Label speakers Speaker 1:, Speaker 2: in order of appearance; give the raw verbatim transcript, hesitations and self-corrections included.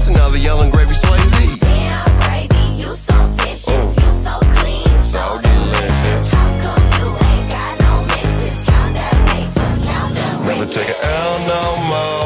Speaker 1: This another yelling gravy Swayze.
Speaker 2: Damn, gravy, you so vicious,
Speaker 1: Ooh.
Speaker 2: you so clean, so
Speaker 1: So
Speaker 2: delicious.
Speaker 1: delicious.
Speaker 2: How come you ain't got no misses? Count that paper, count that
Speaker 1: Never
Speaker 2: riches.
Speaker 1: take an L no more.